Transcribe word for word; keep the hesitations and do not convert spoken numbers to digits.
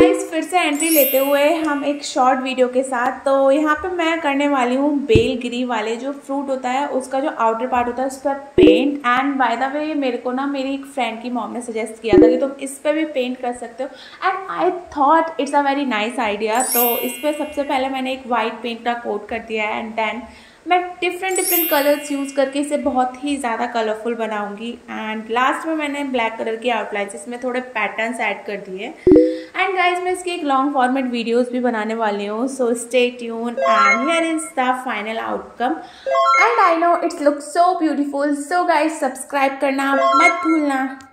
Guys फिर से entry लेते हुए हम एक शॉर्ट वीडियो के साथ। तो यहाँ पे मैं करने वाली हूँ बेलगिरी वाले जो फ्रूट होता है उसका जो आउटर पार्ट होता है उस पर paint. And by the way मेरे को ना मेरी एक फ्रेंड की मॉम ने सजेस्ट किया था कि तुम इस पर भी पेंट कर सकते हो and I thought it's a very nice idea. तो इस पर सबसे पहले मैंने एक वाइट पेंट का कोट कर दिया है एंड देन मैं डिफरेंट डिफरेंट कलर्स यूज़ करके इसे बहुत ही ज़्यादा कलरफुल बनाऊंगी। एंड लास्ट में मैंने ब्लैक कलर की आउटलाइंस इसमें थोड़े पैटर्न्स ऐड कर दिए। एंड गाइज मैं इसकी एक लॉन्ग फॉर्मेट वीडियोस भी बनाने वाली हूँ, so stay tune and here is the final outcome and I know it's look so beautiful. So guys subscribe करना मत भूलना।